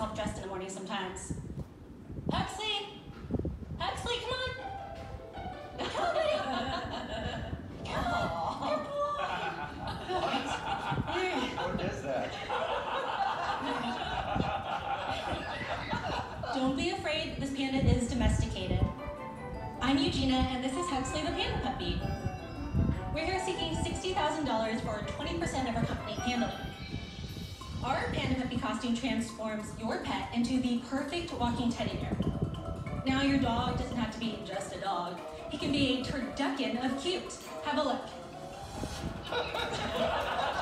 himself dressed in the morning sometimes. Huxley! Huxley, come on! Come on, buddy! Come on! What is that? Don't be afraid, this panda is domesticated. I'm Eugenia, and this is Huxley the Panda Puppy. We're here seeking $60,000 for 20% of our company, Pandaloon. Our panda puppy costume transforms your pet into the perfect walking teddy bear. Now your dog doesn't have to be just a dog. He can be a turducken of cute. Have a look.